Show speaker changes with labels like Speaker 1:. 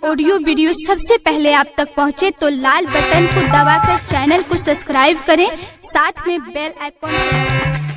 Speaker 1: audio video सबसे पहले आप तक पहुंचे तो लाल बटन को दबाकर चैनल को सब्सक्राइब करें, साथ में बेल आइकॉन